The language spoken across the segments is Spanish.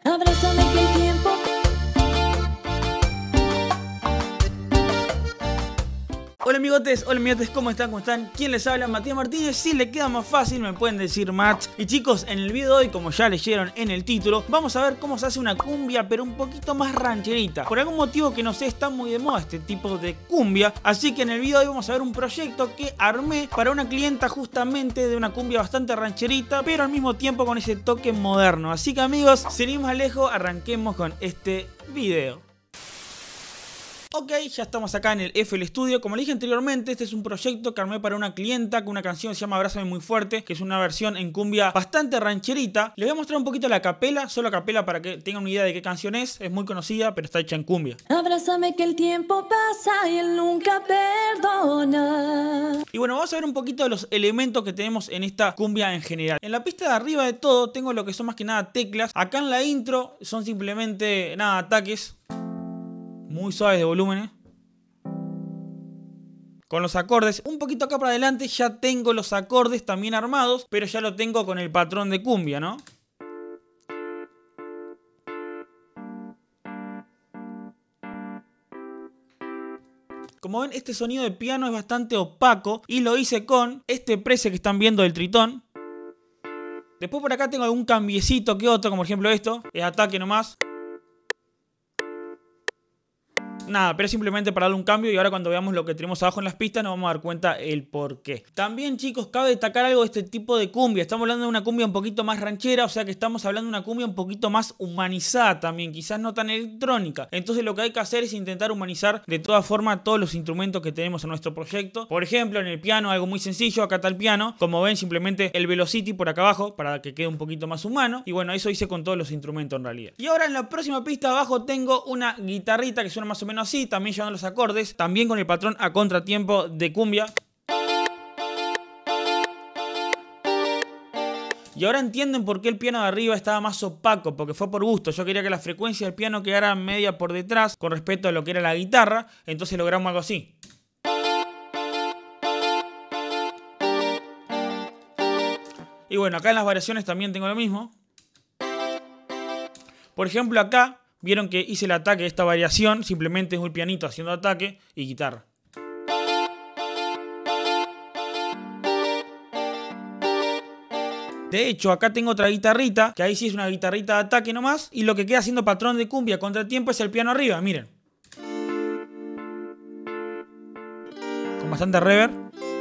Abrázame que el tiempo. Hola amigotes, ¿cómo están? ¿Cómo están? ¿Quién les habla? Matías Martínez. Si les queda más fácil me pueden decir Mats. Y chicos, en el video de hoy, como ya leyeron en el título, vamos a ver cómo se hace una cumbia, pero un poquito más rancherita. Por algún motivo que no sé, está muy de moda este tipo de cumbia. Así que en el video de hoy vamos a ver un proyecto que armé para una clienta justamente de una cumbia bastante rancherita, pero al mismo tiempo con ese toque moderno. Así que amigos, sin ir más lejos, arranquemos con este video. Ok, ya estamos acá en el FL Studio. Como le dije anteriormente, este es un proyecto que armé para una clienta con una canción que se llama Abrázame Muy Fuerte, que es una versión en cumbia bastante rancherita. Les voy a mostrar un poquito la capela, solo capela para que tengan una idea de qué canción es muy conocida, pero está hecha en cumbia. Abrázame que el tiempo pasa y él nunca perdona. Y bueno, vamos a ver un poquito de los elementos que tenemos en esta cumbia en general. En la pista de arriba de todo tengo lo que son más que nada teclas. Acá en la intro son simplemente nada, ataques muy suaves de volúmenes. Con los acordes, un poquito acá para adelante ya tengo los acordes también armados, pero ya lo tengo con el patrón de cumbia, ¿no? Como ven, este sonido de piano es bastante opaco y lo hice con este preset que están viendo del Tritón. Después por acá tengo algún cambiecito que otro, como por ejemplo esto, es ataque nomás. Nada, pero simplemente para darle un cambio y ahora cuando veamos lo que tenemos abajo en las pistas nos vamos a dar cuenta el por qué. También chicos, cabe destacar algo de este tipo de cumbia. Estamos hablando de una cumbia un poquito más ranchera, o sea que estamos hablando de una cumbia un poquito más humanizada también, quizás no tan electrónica. Entonces lo que hay que hacer es intentar humanizar de todas formas todos los instrumentos que tenemos en nuestro proyecto. Por ejemplo, en el piano, algo muy sencillo, acá está el piano. Como ven, simplemente el Velocity por acá abajo para que quede un poquito más humano. Y bueno, eso hice con todos los instrumentos en realidad. Y ahora en la próxima pista abajo tengo una guitarrita que suena más o menos así, también llevando los acordes, también con el patrón a contratiempo de cumbia. Y ahora entienden por qué el piano de arriba estaba más opaco, porque fue por gusto. Yo quería que la frecuencia del piano quedara media por detrás con respecto a lo que era la guitarra, entonces logramos algo así. Y bueno, acá en las variaciones también tengo lo mismo. Por ejemplo, acá vieron que hice el ataque de esta variación, simplemente es un pianito haciendo ataque y guitarra. De hecho, acá tengo otra guitarrita, que ahí sí es una guitarrita de ataque nomás, y lo que queda haciendo patrón de cumbia contratiempo es el piano arriba, miren. Con bastante reverb.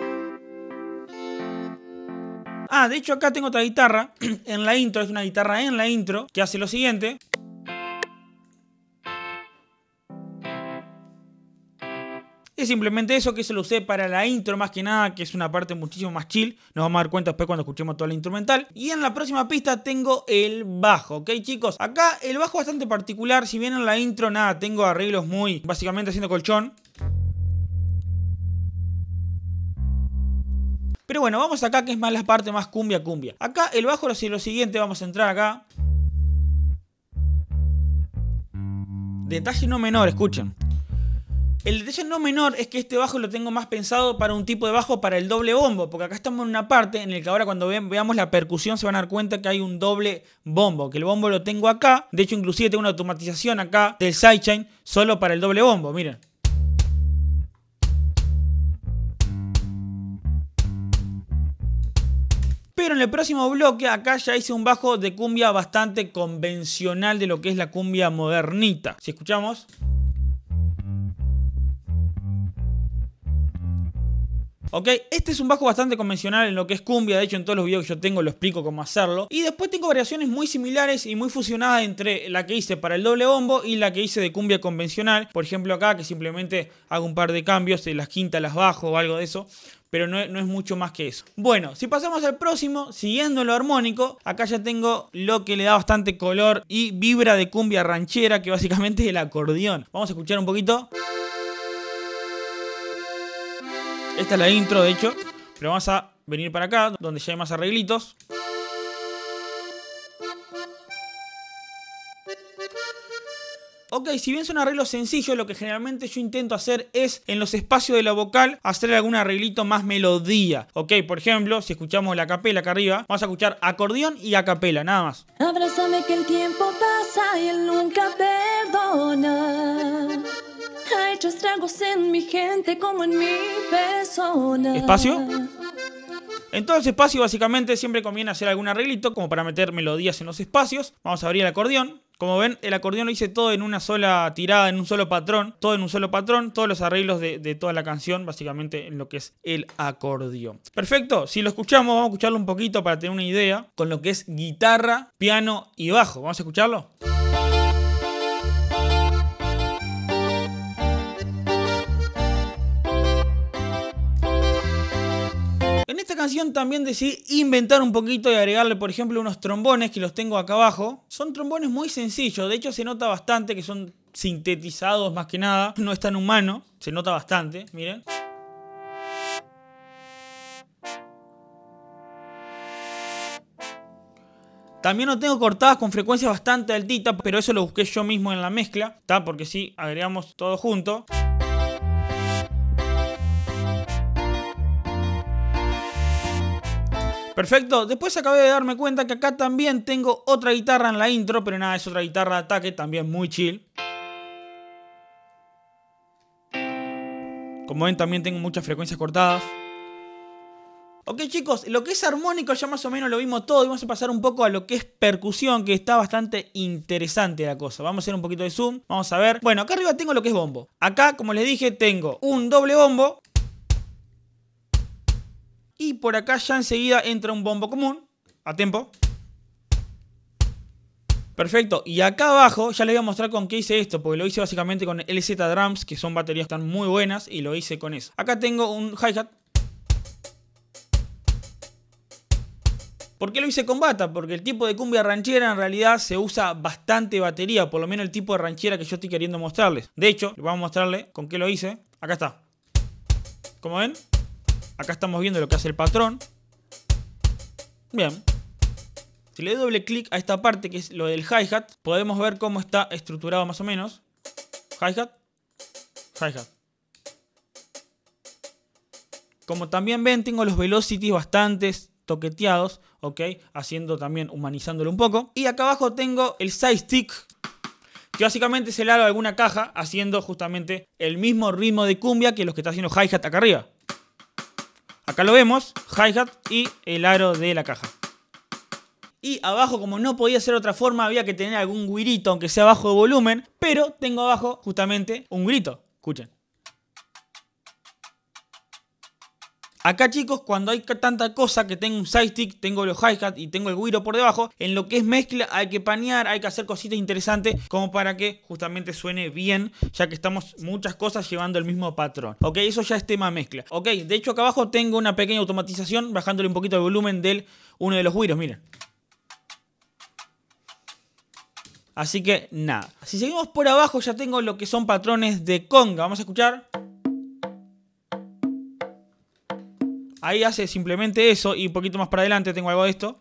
Ah, de hecho acá tengo otra guitarra en la intro, es una guitarra en la intro, que hace lo siguiente. Es simplemente eso, que se lo usé para la intro más que nada, que es una parte muchísimo más chill. Nos vamos a dar cuenta después cuando escuchemos toda la instrumental. Y en la próxima pista tengo el bajo, ¿ok chicos? Acá el bajo bastante particular, si bien en la intro nada, tengo arreglos muy básicamente haciendo colchón. Pero bueno, vamos acá que es más la parte más cumbia. Acá el bajo hace lo siguiente, vamos a entrar acá. Detalle no menor, escuchen. El detalle no menor es que este bajo lo tengo más pensado para un tipo de bajo para el doble bombo, porque acá estamos en una parte en la que ahora cuando veamos la percusión se van a dar cuenta que hay un doble bombo, que el bombo lo tengo acá, de hecho inclusive tengo una automatización acá del sidechain solo para el doble bombo, miren. Pero en el próximo bloque acá ya hice un bajo de cumbia bastante convencional de lo que es la cumbia modernita. Si escuchamos... Ok, este es un bajo bastante convencional en lo que es cumbia, de hecho en todos los videos que yo tengo lo explico cómo hacerlo. Y después tengo variaciones muy similares y muy fusionadas entre la que hice para el doble bombo y la que hice de cumbia convencional. Por ejemplo acá que simplemente hago un par de cambios, de las quintas las bajo o algo de eso. Pero no es mucho más que eso. Bueno, si pasamos al próximo, siguiendo lo armónico, acá ya tengo lo que le da bastante color y vibra de cumbia ranchera, que básicamente es el acordeón. Vamos a escuchar un poquito. Esta es la intro, de hecho, pero vamos a venir para acá, donde ya hay más arreglitos. Ok, si bien son arreglos sencillos, lo que generalmente yo intento hacer es en los espacios de la vocal hacer algún arreglito más melodía. Ok, por ejemplo, si escuchamos la acapela acá arriba, vamos a escuchar acordeón y acapela, nada más. Abrázame que el tiempo pasa y él nunca perdona. Ha hecho estragos en mi gente como en mi persona. Espacio. En todo ese espacio básicamente siempre conviene hacer algún arreglito como para meter melodías en los espacios. Vamos a abrir el acordeón. Como ven, el acordeón lo hice todo en una sola tirada, en un solo patrón. Todo en un solo patrón. Todos los arreglos de toda la canción, básicamente en lo que es el acordeón. Perfecto. Si lo escuchamos, vamos a escucharlo un poquito para tener una idea con lo que es guitarra, piano y bajo. ¿Vamos a escucharlo? En esta canción también decidí inventar un poquito y agregarle, por ejemplo, unos trombones que los tengo acá abajo. Son trombones muy sencillos, de hecho se nota bastante que son sintetizados más que nada. No es tan humano, se nota bastante, miren. También lo tengo cortadas con frecuencias bastante altitas, pero eso lo busqué yo mismo en la mezcla, ¿está? Porque si agregamos todo junto. Perfecto, después acabé de darme cuenta que acá también tengo otra guitarra en la intro, pero nada, es otra guitarra de ataque, también muy chill. Como ven, también tengo muchas frecuencias cortadas. Ok chicos, lo que es armónico ya más o menos lo vimos todo y vamos a pasar un poco a lo que es percusión, que está bastante interesante la cosa. Vamos a hacer un poquito de zoom, vamos a ver. Bueno, acá arriba tengo lo que es bombo. Acá, como les dije, tengo un doble bombo. Y por acá ya enseguida entra un bombo común, a tempo. Perfecto, y acá abajo ya les voy a mostrar con qué hice esto, porque lo hice básicamente con LZ Drums, que son baterías que están muy buenas, y lo hice con eso. Acá tengo un hi-hat. ¿Por qué lo hice con bata? Porque el tipo de cumbia ranchera en realidad se usa bastante batería, por lo menos el tipo de ranchera que yo estoy queriendo mostrarles. De hecho, vamos a mostrarles con qué lo hice. Acá está. Como ven, acá estamos viendo lo que hace el patrón. Bien. Si le doy doble clic a esta parte, que es lo del hi-hat, podemos ver cómo está estructurado más o menos. Hi-hat, hi-hat. Como también ven, tengo los velocities bastantes toqueteados, ok, haciendo también, humanizándolo un poco. Y acá abajo tengo el side stick, que básicamente es el aro de alguna caja, haciendo justamente el mismo ritmo de cumbia que los que está haciendo hi-hat acá arriba. Acá lo vemos, hi-hat y el aro de la caja. Y abajo, como no podía ser de otra forma, había que tener algún guirito, aunque sea bajo de volumen, pero tengo abajo justamente un grito. Escuchen. Acá chicos, cuando hay tanta cosa que tengo un side stick, tengo los hi-hat y tengo el güiro por debajo, en lo que es mezcla hay que panear, hay que hacer cositas interesantes como para que justamente suene bien, ya que estamos muchas cosas llevando el mismo patrón. Ok, eso ya es tema mezcla. Ok, de hecho acá abajo tengo una pequeña automatización bajándole un poquito el volumen de uno de los güiros, miren. Así que nada. Si seguimos por abajo ya tengo lo que son patrones de conga. Vamos a escuchar. Ahí hace simplemente eso y un poquito más para adelante tengo algo de esto.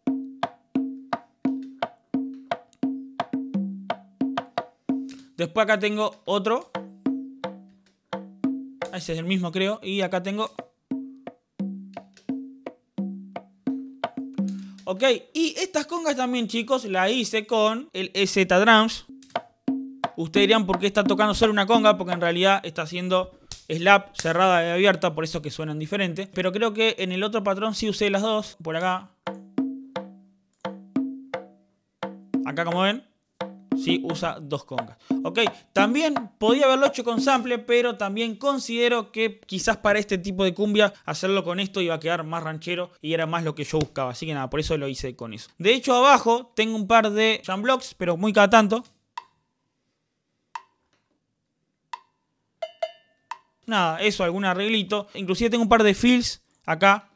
Después acá tengo otro. Ese es el mismo creo. Y acá tengo... Ok, y estas congas también chicos las hice con el LZ Drums. Ustedes dirán por qué está tocando solo una conga, porque en realidad está haciendo... slap, cerrada y abierta, por eso que suenan diferentes. Pero creo que en el otro patrón sí usé las dos. Por acá. Acá como ven, sí usa dos congas. Ok, también podía haberlo hecho con sample, pero también considero que quizás para este tipo de cumbia hacerlo con esto iba a quedar más ranchero y era más lo que yo buscaba. Así que nada, por eso lo hice con eso. De hecho abajo tengo un par de jam blocks, pero muy cada tanto. Nada, eso, algún arreglito. Inclusive tengo un par de fills acá.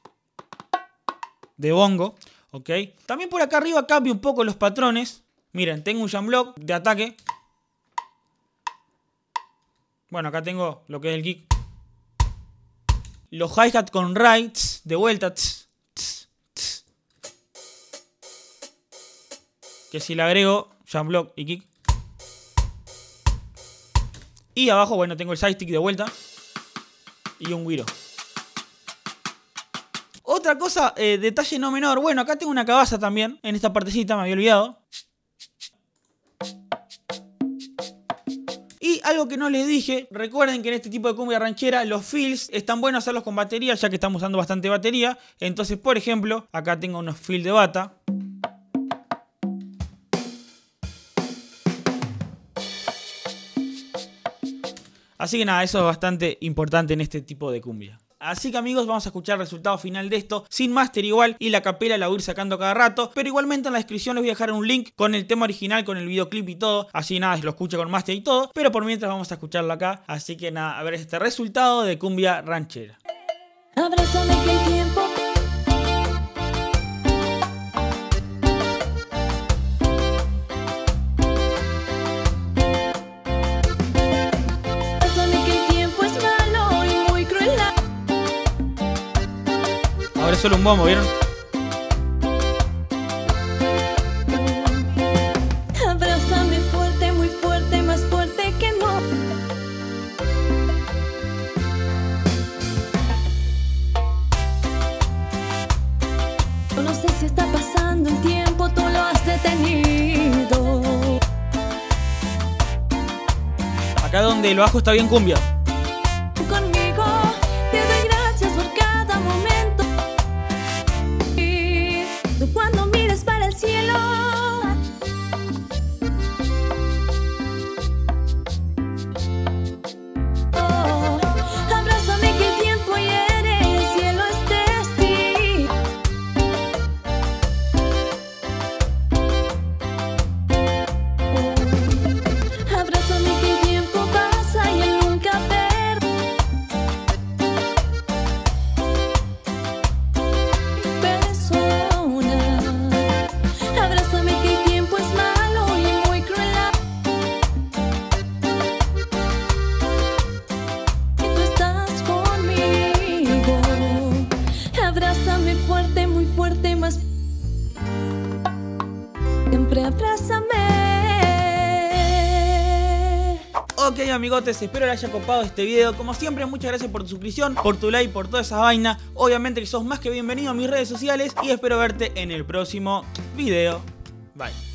De bongo. Ok. También por acá arriba cambio un poco los patrones. Miren, tengo un jam block de ataque. Bueno, acá tengo lo que es el kick. Los hi-hat con rights. De vuelta. Que si le agrego jam block y kick. Y abajo, bueno, tengo el sidekick de vuelta. Y un güiro. Otra cosa, detalle no menor. Bueno, acá tengo una cabaza también. En esta partecita, me había olvidado. Y algo que no les dije, recuerden que en este tipo de cumbia ranchera los fills están buenos hacerlos con batería, ya que estamos usando bastante batería. Entonces, por ejemplo, acá tengo unos fills de bata. Así que nada, eso es bastante importante en este tipo de cumbia. Así que amigos, vamos a escuchar el resultado final de esto, sin máster igual, y la capela la voy a ir sacando cada rato, pero igualmente en la descripción les voy a dejar un link con el tema original, con el videoclip y todo, así nada, lo escucho con máster y todo, pero por mientras vamos a escucharlo acá, así que nada, a ver este resultado de cumbia ranchera. Abrázame que el tiempo Ahora es solo un bombo, ¿vieron? abrázame fuerte, muy fuerte, más fuerte que no. Yo no sé si está pasando el tiempo, tú lo has detenido. Acá donde lo bajo está bien cumbia. Conmigo te doy gracias por cada momento. Y tú cuando mires para el cielo, oh, abrázame que el tiempo hiere, el cielo es testigo. Oh, abrázame que el tiempo pasa y él nunca fuerte, muy fuerte, más siempre abrázame. Ok amigotes, espero les haya copado este video. Como siempre, muchas gracias por tu suscripción, por tu like, por toda esa vaina. Obviamente que sos más que bienvenido a mis redes sociales y espero verte en el próximo video. Bye.